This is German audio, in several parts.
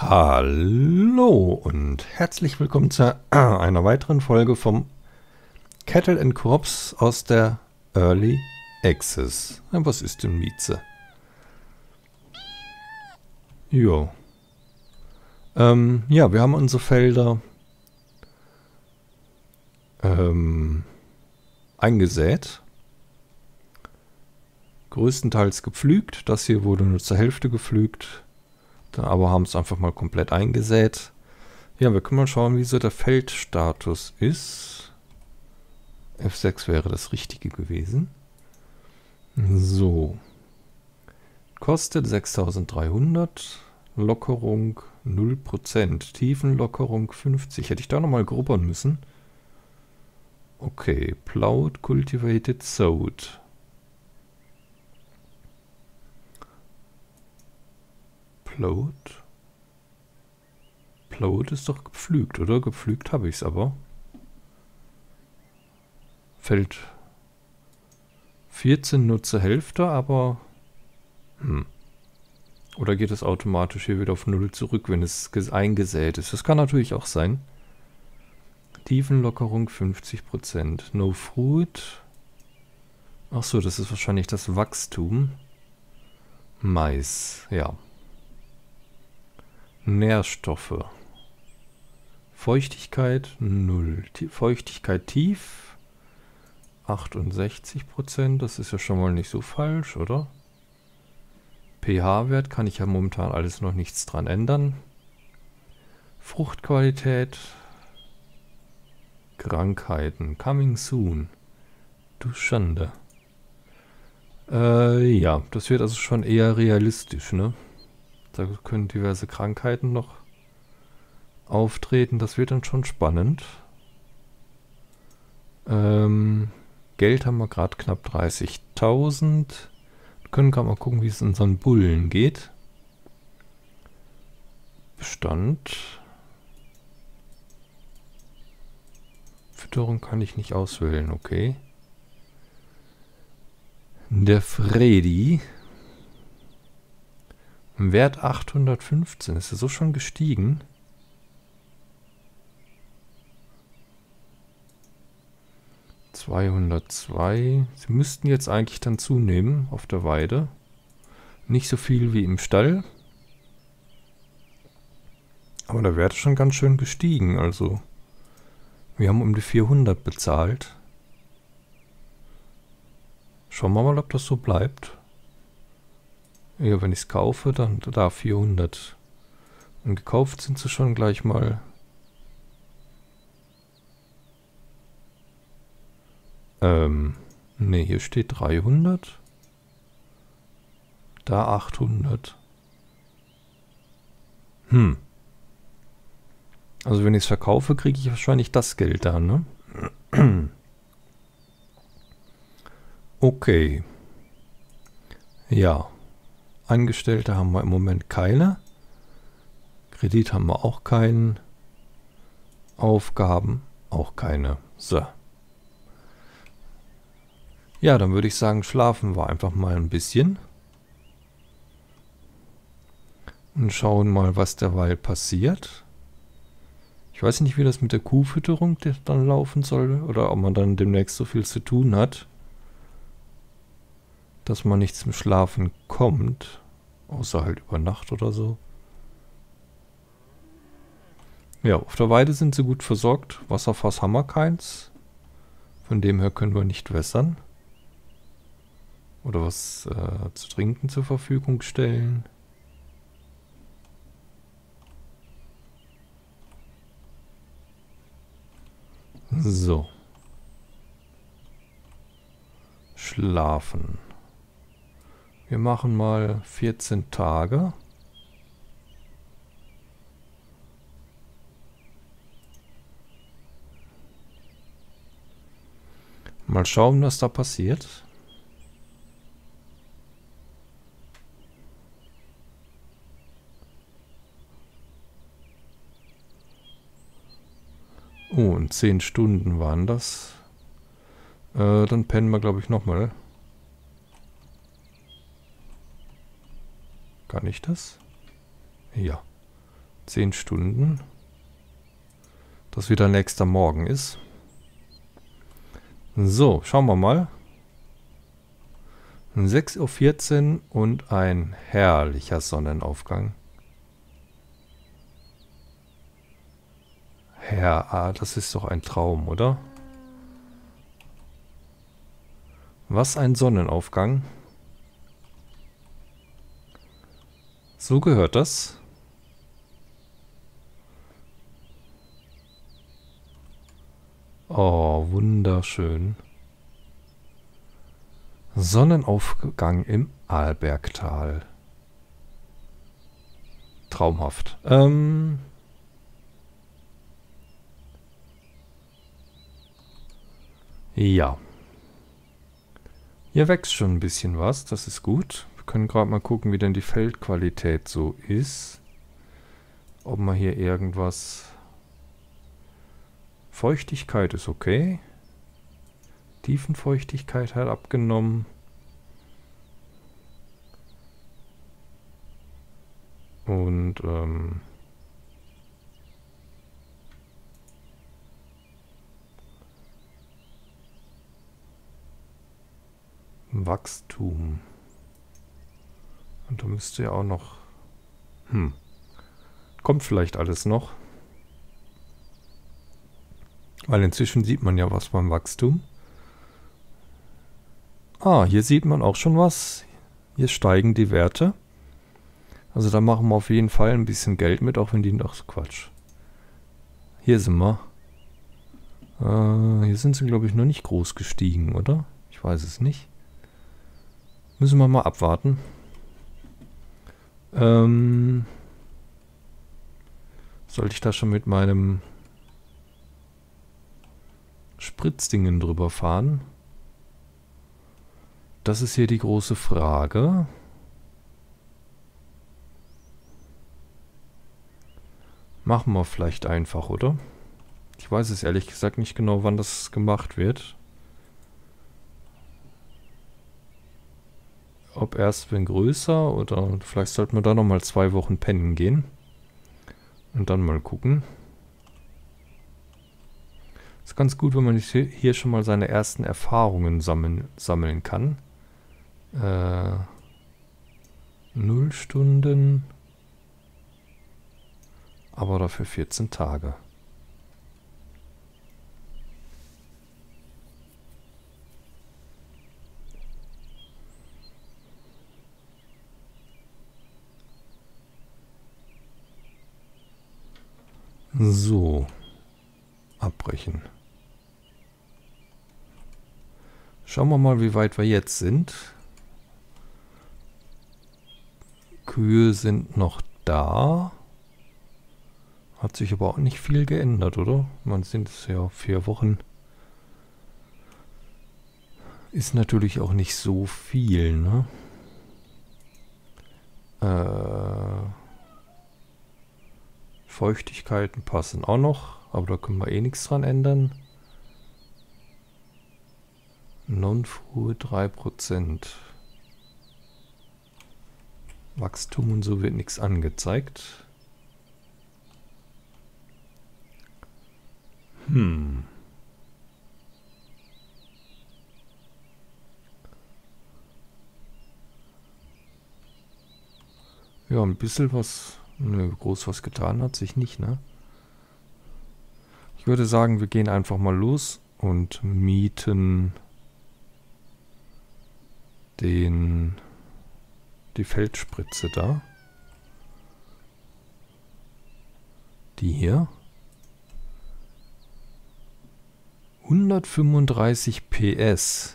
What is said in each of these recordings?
Hallo und herzlich willkommen zu einer weiteren Folge vom Cattle and Crops aus der Early Access. Was ist denn Mieze? Jo. Ja, wir haben unsere Felder eingesät. Größtenteils gepflügt. Das hier wurde nur zur Hälfte gepflügt. Dann aber haben es einfach mal komplett eingesät. Ja, wir können mal schauen, wie so der Feldstatus ist. F6 wäre das Richtige gewesen. So. Kostet 6300. Lockerung 0%. Tiefenlockerung 50. Hätte ich da nochmal grubbern müssen. Okay. Plowed, cultivated, sowed. Plowed? Plowed ist doch gepflügt, oder? Gepflügt habe ich es aber. Feld 14 nur zur Hälfte, aber... Oder geht es automatisch hier wieder auf 0 zurück, wenn es eingesät ist? Das kann natürlich auch sein. Tiefenlockerung 50%. No fruit. Achso, das ist wahrscheinlich das Wachstum. Mais, ja. Nährstoffe. Feuchtigkeit 0. Feuchtigkeit tief 68%. Das ist ja schon mal nicht so falsch, oder? pH-Wert kann ich ja momentan alles noch nichts dran ändern. Fruchtqualität. Krankheiten. Coming soon. Du Schande. Ja, das wird also schon eher realistisch, ne? Da können diverse Krankheiten noch auftreten. Das wird dann schon spannend. Geld haben wir gerade knapp 30.000. Wir können gerade mal gucken, wie es unseren Bullen geht. Bestand. Fütterung kann ich nicht auswählen, okay. Der Freddy. Wert 815. Ist er so schon gestiegen? ...202. Sie müssten jetzt eigentlich dann zunehmen auf der Weide. Nicht so viel wie im Stall. Aber der Wert ist schon ganz schön gestiegen. Also wir haben um die 400 bezahlt. Schauen wir mal, ob das so bleibt. Ja, wenn ich es kaufe, dann da 400. Und gekauft sind sie schon gleich mal. Ne, hier steht 300. Da 800. Also wenn ich es verkaufe, kriege ich wahrscheinlich das Geld da, ne? Okay. Ja. Angestellte haben wir im Moment keine. Kredit haben wir auch keinen. Aufgaben auch keine. So. Ja, dann würde ich sagen, schlafen wir einfach mal ein bisschen. Und schauen mal, was derweil passiert. Ich weiß nicht, wie das mit der Kuhfütterung dann laufen soll. Oder ob man dann demnächst so viel zu tun hat, dass man nicht zum Schlafen kommt. Außer halt über Nacht oder so. Ja, auf der Weide sind sie gut versorgt. Wasserfass haben wir keins. Von dem her können wir nicht wässern. Oder was zu trinken zur Verfügung stellen. So. Schlafen. Wir machen mal 14 Tage. Mal schauen, was da passiert. Oh, in 10 Stunden waren das. Dann pennen wir, glaube ich, nochmal. Kann ich das? Ja. 10 Stunden. Das wieder nächster Morgen ist. So, schauen wir mal. 6:14 Uhr und ein herrlicher Sonnenaufgang. Das ist doch ein Traum, oder? Was ein Sonnenaufgang. So gehört das. Oh, wunderschön. Sonnenaufgang im Arlbergtal. Traumhaft. Ja. Hier wächst schon ein bisschen was, das ist gut. Wir können gerade mal gucken, wie denn die Feldqualität so ist. Ob man hier irgendwas... Feuchtigkeit ist okay. Tiefenfeuchtigkeit hat abgenommen. Und Wachstum. Und da müsste ja auch noch... Kommt vielleicht alles noch. Weil inzwischen sieht man ja was beim Wachstum. Ah, hier sieht man auch schon was. Hier steigen die Werte. Also da machen wir auf jeden Fall ein bisschen Geld mit, auch wenn die noch... Quatsch. Hier sind wir. Hier sind sie, glaube ich, noch nicht groß gestiegen, oder? Ich weiß es nicht. Müssen wir mal abwarten. Sollte ich da schon mit meinem Spritzdingen drüber fahren? Das ist hier die große Frage. Machen wir vielleicht einfach, oder? Ich weiß es ehrlich gesagt nicht genau, wann das gemacht wird. Ob erst wenn größer oder vielleicht sollten wir da nochmal 2 Wochen pennen gehen. Und dann mal gucken. Ist ganz gut, wenn man hier schon mal seine ersten Erfahrungen sammeln kann. 0 Stunden. Aber dafür 14 Tage. So. Abbrechen. Schauen wir mal, wie weit wir jetzt sind. Kühe sind noch da. Hat sich aber auch nicht viel geändert, oder? Man sind es ja 4 Wochen. Ist natürlich auch nicht so viel, ne? Feuchtigkeiten passen auch noch, aber da können wir eh nichts dran ändern. Non-Food 3%. Wachstum und so wird nichts angezeigt. Ja, ein bisschen was, groß was getan hat sich nicht, ne? Ich würde sagen, wir gehen einfach mal los und mieten die Feldspritze da. Die hier. 135 PS.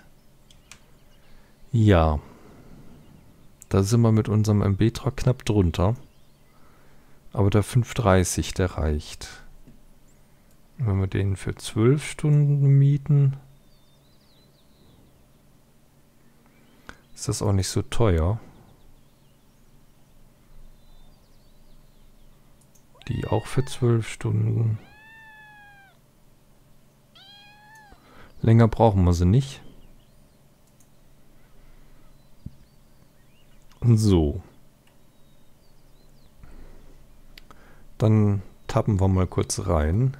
Ja. Da sind wir mit unserem Mbetra knapp drunter. Aber der 530, der reicht. Wenn wir den für 12 Stunden mieten, ist das auch nicht so teuer. Die auch für 12 Stunden. Länger brauchen wir sie nicht. So. Dann tappen wir mal kurz rein.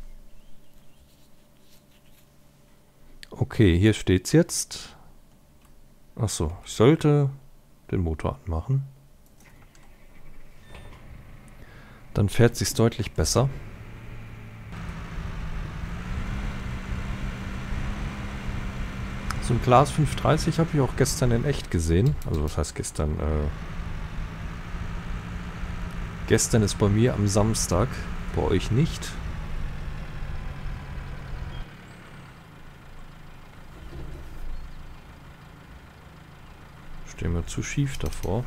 Okay, hier steht's jetzt. Achso, ich sollte den Motor anmachen. Dann fährt sich's deutlich besser. So ein Glas 530 habe ich auch gestern in echt gesehen. Also was heißt gestern? Gestern ist bei mir am Samstag, bei euch nicht. Stehen wir zu schief davor.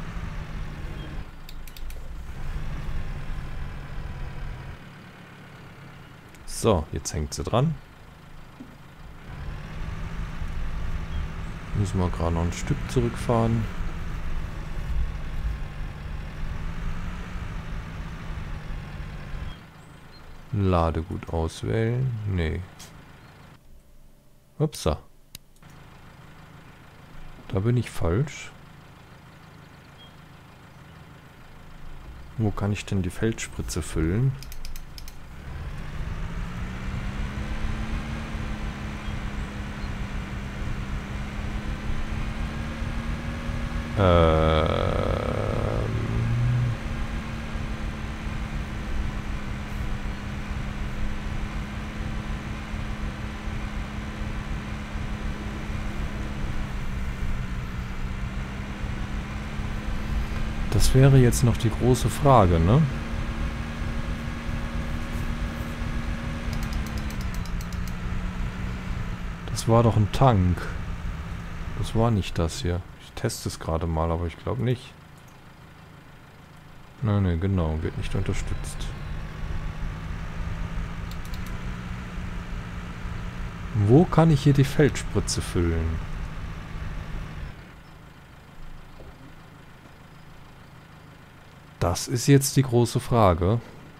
So, jetzt hängt sie dran. Müssen wir gerade noch ein Stück zurückfahren. Ladegut auswählen. Nee. Upsa. Da bin ich falsch. Wo kann ich denn die Feldspritze füllen? Das wäre jetzt noch die große Frage, ne? Das war doch ein Tank. Das war nicht das hier. Ich teste es gerade mal, aber ich glaube nicht. Nein, ne, genau. Wird nicht unterstützt. Wo kann ich hier die Feldspritze füllen? Das ist jetzt die große Frage.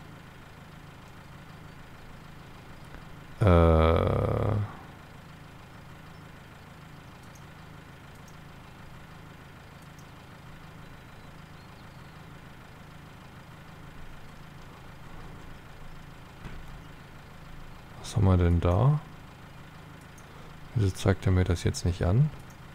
Was haben wir denn da? Wieso zeigt er mir das jetzt nicht an?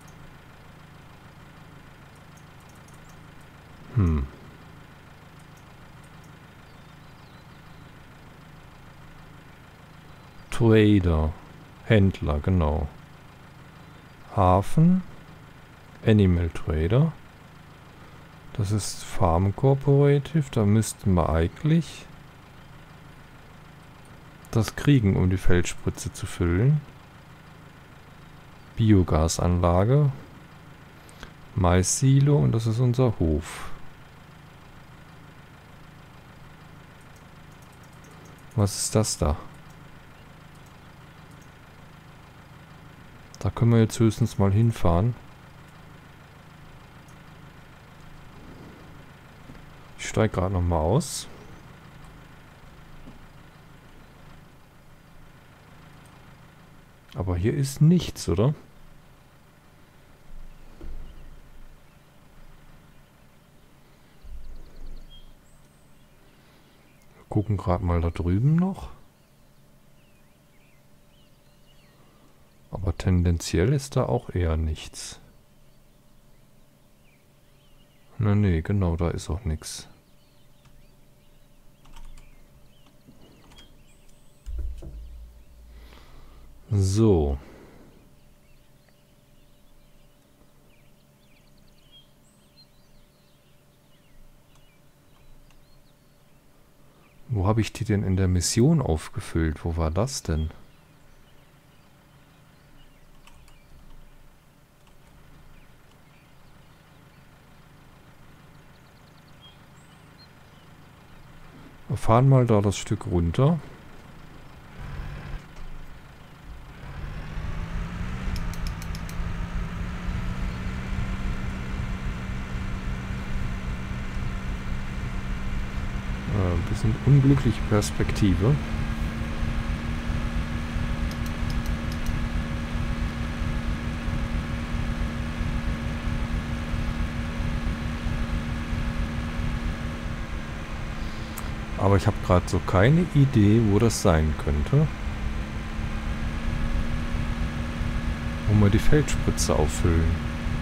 Trader. Händler, genau. Hafen. Animal Trader. Das ist Farm Cooperative. Da müssten wir eigentlich das kriegen, um die Feldspritze zu füllen. Biogasanlage. Mais-Silo und das ist unser Hof. Was ist das da? Da können wir jetzt höchstens mal hinfahren. Ich steige gerade noch mal aus. Aber hier ist nichts, oder? Wir gucken gerade mal da drüben noch. Aber tendenziell ist da auch eher nichts. Na nee, genau, da ist auch nichts. So. Wo habe ich die denn in der Mission aufgefüllt? Wo war das denn? Wir fahren mal da das Stück runter. Ein bisschen unglückliche Perspektive. Aber ich habe gerade so keine Idee, wo das sein könnte. Wo wir die Feldspritze auffüllen.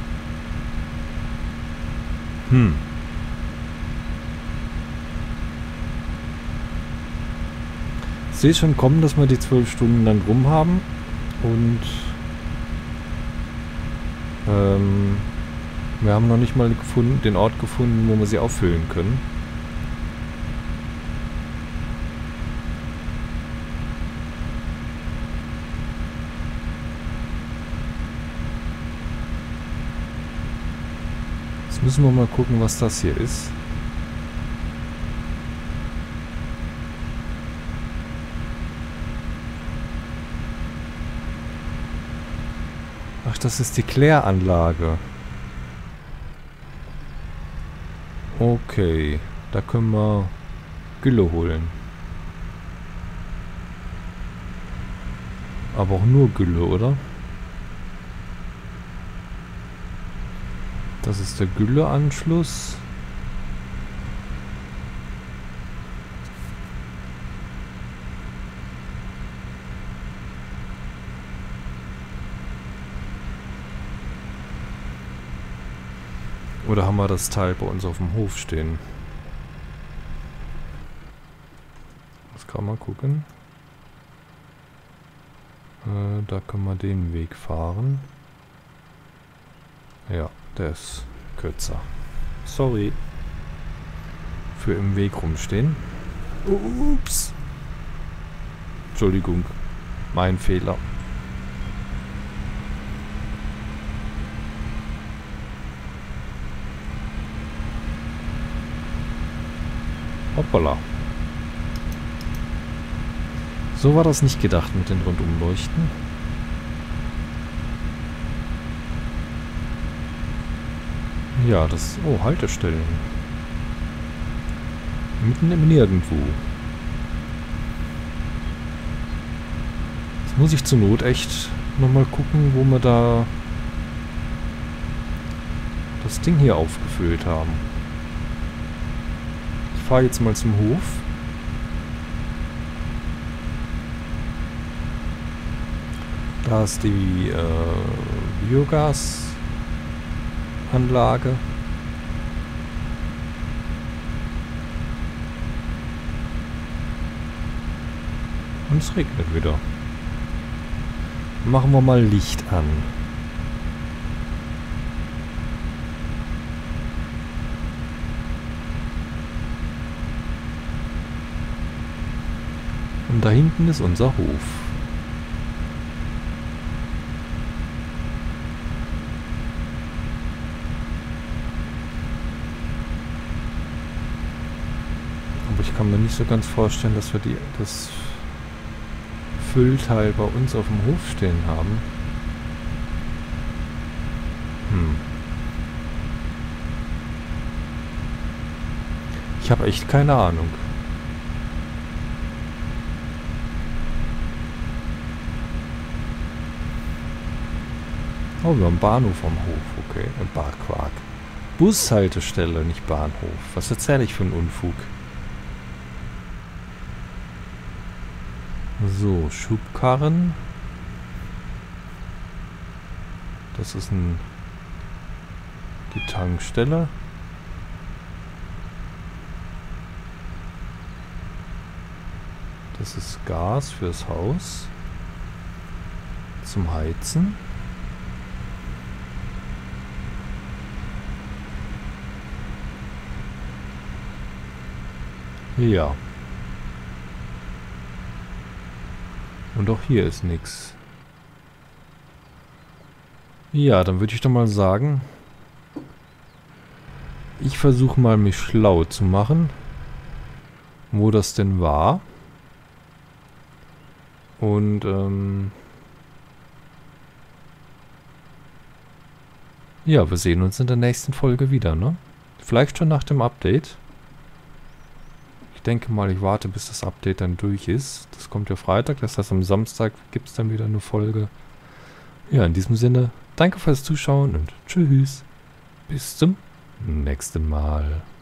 Ich sehe schon kommen, dass wir die 12 Stunden dann rum haben. Und wir haben noch nicht mal den Ort gefunden, wo wir sie auffüllen können. Jetzt müssen wir mal gucken, was das hier ist. Ach, das ist die Kläranlage. Okay, da können wir Gülle holen. Aber auch nur Gülle, oder? Das ist der Gülleanschluss. Oder haben wir das Teil bei uns auf dem Hof stehen? Das kann man gucken. Da können wir den Weg fahren. Ja, der ist kürzer. Sorry. Für im Weg rumstehen. Ups. Entschuldigung. Mein Fehler. Hoppala. So war das nicht gedacht mit den Rundumleuchten. Ja, das... Oh, Haltestellen. Mitten im Nirgendwo. Jetzt muss ich zur Not echt nochmal gucken, wo wir da das Ding hier aufgefüllt haben. Ich fahre jetzt mal zum Hof. Da ist die Biogasanlage. Und es regnet wieder. Machen wir mal Licht an. Und da hinten ist unser Hof. Aber ich kann mir nicht so ganz vorstellen, dass wir das Füllteil bei uns auf dem Hof stehen haben. Ich habe echt keine Ahnung. Oh, wir haben einen Bahnhof am Hof, okay. Ein Barquark. Bushaltestelle, nicht Bahnhof. Was erzähle ich für einen Unfug? So, Schubkarren. Das ist die Tankstelle. Das ist Gas fürs Haus. Zum Heizen. Ja. Und auch hier ist nichts. Ja, dann würde ich doch mal sagen, ich versuche mal mich schlau zu machen, wo das denn war. Und ja, wir sehen uns in der nächsten Folge wieder, ne? Vielleicht schon nach dem Update. Ich denke mal, ich warte, bis das Update dann durch ist. Das kommt ja Freitag, das heißt am Samstag gibt es dann wieder eine Folge. Ja, in diesem Sinne, danke fürs Zuschauen und tschüss. Bis zum nächsten Mal.